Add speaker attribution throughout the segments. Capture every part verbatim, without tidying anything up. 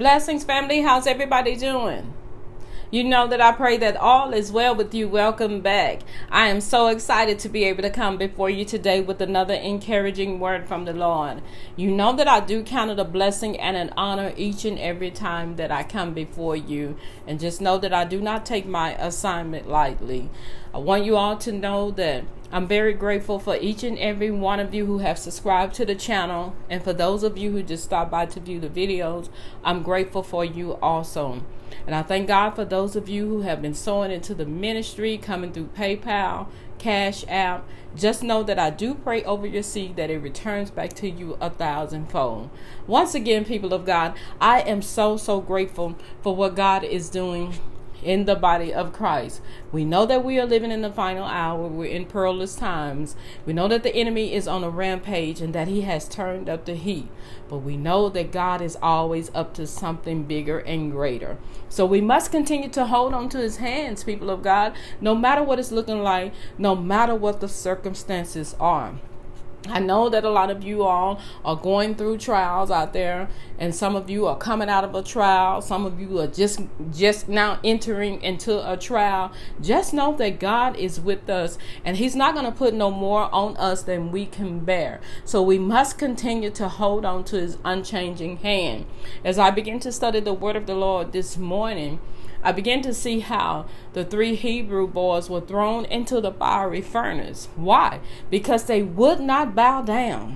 Speaker 1: Blessings, family. How's everybody doing? You know that I pray that all is well with you. Welcome back. I am so excited to be able to come before you today with another encouraging word from the Lord. You know that I do count it a blessing and an honor each and every time that I come before you. And just know that I do not take my assignment lightly. I want you all to know that I'm very grateful for each and every one of you who have subscribed to the channel. And for those of you who just stopped by to view the videos, I'm grateful for you also. And I thank God for those of you who have been sowing into the ministry, coming through PayPal, Cash App. Just know that I do pray over your seed that it returns back to you a thousandfold. Once again, people of God, I am so, so grateful for what God is doing in the body of Christ. We know that we are living in the final hour. We're in perilous times. We know that the enemy is on a rampage and that he has turned up the heat. But we know that God is always up to something bigger and greater. So we must continue to hold on to his hands, people of God, no matter what it's looking like, no matter what the circumstances are. I know that a lot of you all are going through trials out there, and some of you are coming out of a trial. Some of you are just just now entering into a trial. Just know that God is with us, and he's not going to put no more on us than we can bear. So we must continue to hold on to his unchanging hand. As I begin to study the word of the Lord this morning, I began to see how the three Hebrew boys were thrown into the fiery furnace. Why? Because they would not bow down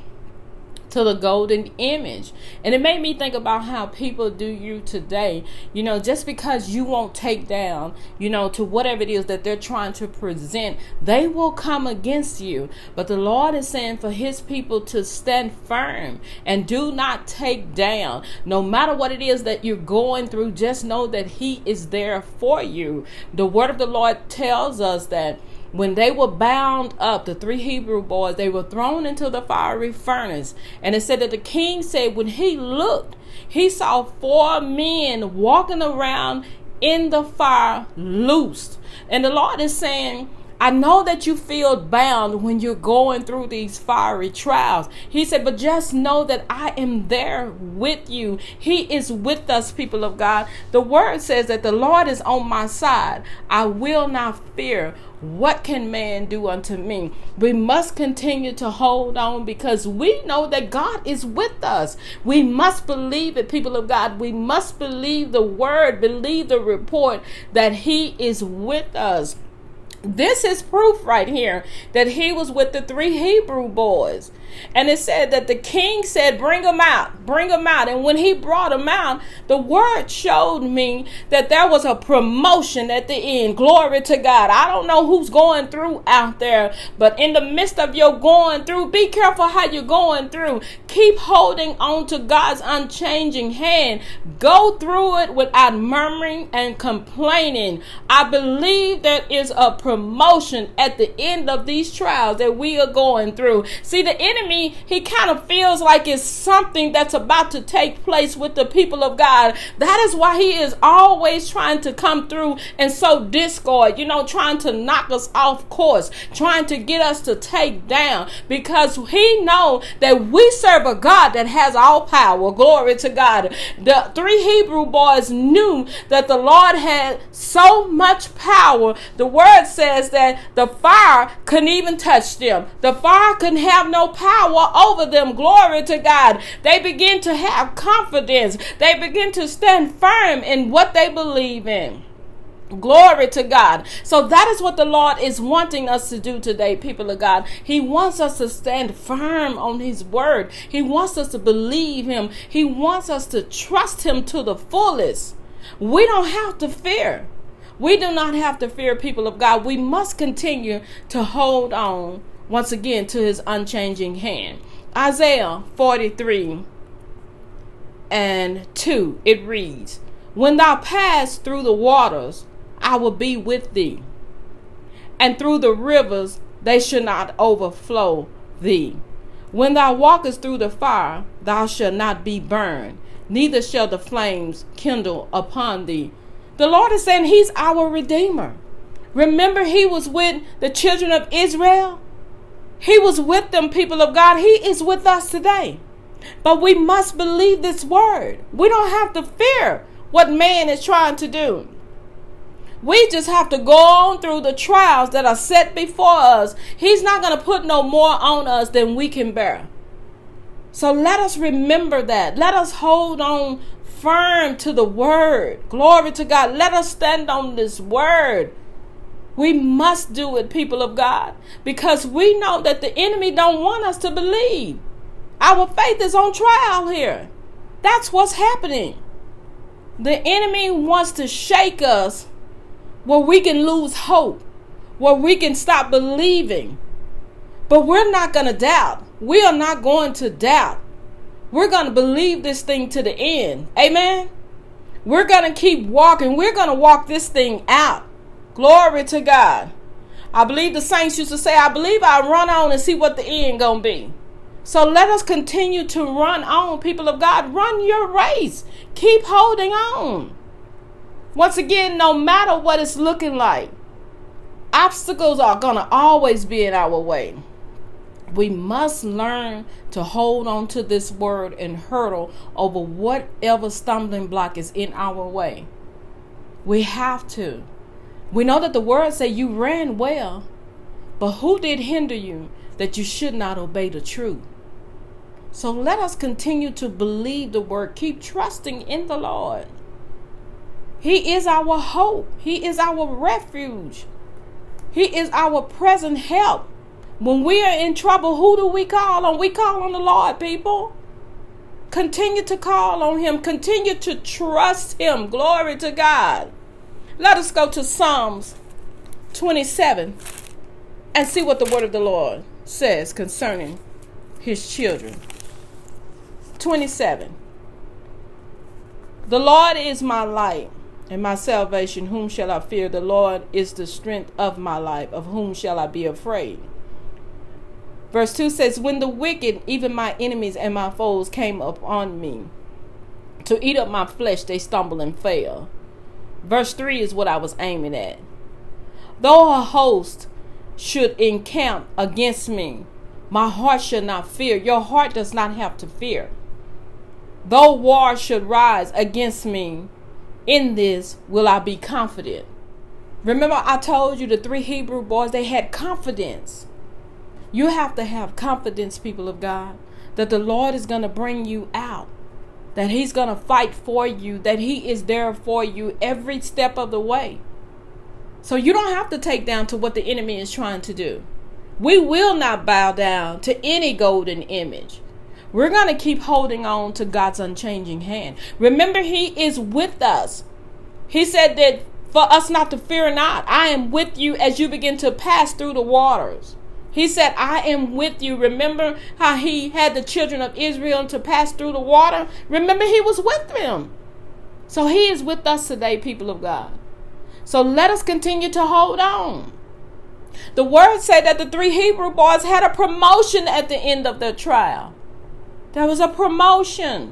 Speaker 1: to the golden image. And it made me think about how people do you today. You know, just because you won't take down, you know, to whatever it is that they're trying to present, they will come against you. But the Lord is saying for his people to stand firm and do not take down. No matter what it is that you're going through, just know that he is there for you. The word of the Lord tells us that when they were bound up, the three Hebrew boys, they were thrown into the fiery furnace. And it said that the king said when he looked, he saw four men walking around in the fire loosed. And the Lord is saying, I know that you feel bound when you're going through these fiery trials. He said, but just know that I am there with you. He is with us, people of God. The word says that the Lord is on my side. I will not fear. What can man do unto me? We must continue to hold on because we know that God is with us. We must believe it, people of God. We must believe the word, believe the report that he is with us. This is proof right here that he was with the three Hebrew boys. And it said that the king said, bring them out, bring them out. And when he brought them out, the word showed me that there was a promotion at the end. Glory to God. I don't know who's going through out there, but in the midst of your going through, be careful how you're going through. Keep holding on to God's unchanging hand. Go through it without murmuring and complaining. I believe there is a promotion at the end of these trials that we are going through. See, the enemy, he kind of feels like it's something that's about to take place with the people of God. That is why he is always trying to come through and sow discord, you know, trying to knock us off course, trying to get us to take down, because he knows that we serve a God that has all power. Glory to God. The three Hebrew boys knew that the Lord had so much power. The word says that the fire couldn't even touch them. The fire couldn't have no power over them. Glory to God. They begin to have confidence. They begin to stand firm in what they believe in. Glory to God. So that is what the Lord is wanting us to do today, people of God. He wants us to stand firm on his word. He wants us to believe him. He wants us to trust him to the fullest. We don't have to fear. We do not have to fear, people of God. We must continue to hold on once again to his unchanging hand. Isaiah forty-three and two, it reads, when thou pass through the waters, I will be with thee, and through the rivers, they shall not overflow thee. When thou walkest through the fire, thou shalt not be burned, neither shall the flames kindle upon thee. The Lord is saying he's our Redeemer. Remember, he was with the children of Israel. He was with them, people of God. He is with us today. But we must believe this word. We don't have to fear what man is trying to do. We just have to go on through the trials that are set before us. He's not going to put no more on us than we can bear. So let us remember that. Let us hold on firm to the word. Glory to God. Let us stand on this word. We must do it, people of God, because we know that the enemy don't want us to believe. Our faith is on trial here. That's what's happening. The enemy wants to shake us where we can lose hope, where we can stop believing. But we're not going to doubt. We are not going to doubt. We're going to believe this thing to the end. Amen. We're going to keep walking. We're going to walk this thing out. Glory to God. I believe the saints used to say, I believe I'll run on and see what the end going to be. So let us continue to run on, people of God. Run your race. Keep holding on. Once again, no matter what it's looking like, obstacles are going to always be in our way. We must learn to hold on to this word and hurdle over whatever stumbling block is in our way. We have to. We know that the word say you ran well, but who did hinder you that you should not obey the truth? So let us continue to believe the word. Keep trusting in the Lord. He is our hope. He is our refuge. He is our present help. When we are in trouble, who do we call on? We call on the Lord, people. Continue to call on him. Continue to trust him. Glory to God. Let us go to Psalms twenty-seven and see what the word of the Lord says concerning his children. twenty-seven. The Lord is my light and my salvation. Whom shall I fear? The Lord is the strength of my life. Of whom shall I be afraid? Verse two says, when the wicked, even my enemies and my foes, came upon me to eat up my flesh, they stumble and fail. Verse three is what I was aiming at. Though a host should encamp against me, my heart shall not fear. Your heart does not have to fear. Though war should rise against me, in this will I be confident. Remember, I told you the three Hebrew boys, they had confidence. You have to have confidence, people of God, that the Lord is going to bring you out, that he's going to fight for you, that he is there for you every step of the way. So you don't have to take down to what the enemy is trying to do. We will not bow down to any golden image. We're going to keep holding on to God's unchanging hand. Remember, he is with us. He said that for us not to fear not. I am with you as you begin to pass through the waters. He said, I am with you. Remember how he had the children of Israel to pass through the water? Remember, he was with them. So he is with us today, people of God. So let us continue to hold on. The word said that the three Hebrew boys had a promotion at the end of their trial. There was a promotion.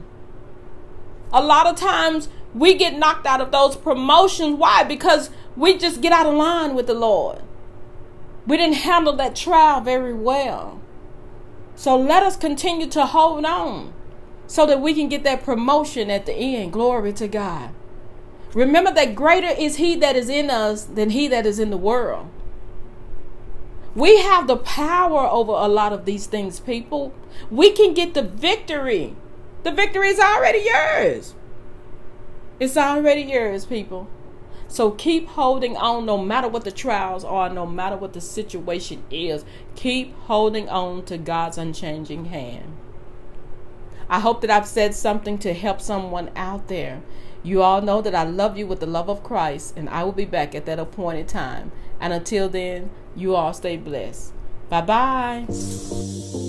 Speaker 1: A lot of times we get knocked out of those promotions. Why? Because we just get out of line with the Lord. We didn't handle that trial very well. So let us continue to hold on so that we can get that promotion at the end. Glory to God. Remember that greater is he that is in us than he that is in the world. We have the power over a lot of these things, people. We can get the victory. The victory is already yours. It's already yours, people. So keep holding on no matter what the trials are, no matter what the situation is. Keep holding on to God's unchanging hand. I hope that I've said something to help someone out there. You all know that I love you with the love of Christ, and I will be back at that appointed time. And until then, you all stay blessed. Bye-bye.